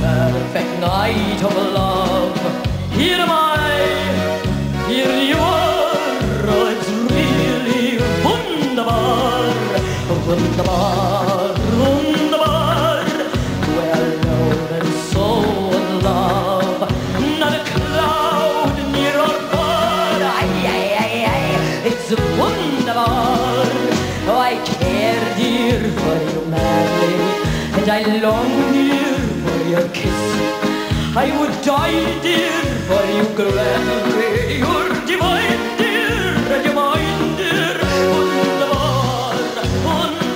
perfect night of love. Here am I, here you are. Oh, it's really wunderbar, wunderbar, wunderbar. We're alone and so in love, not a cloud near or far. Ay, ay, ay, ay, it's wunderbar. Oh, I care, dear, for you madly, and I long, dear, for your kiss. I would die, dear, for you gladly. You're divine, dear, and you're mine, dear. Wunderbar,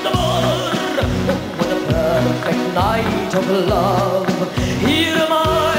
wunderbar. Oh, what a perfect night of love. Here am I.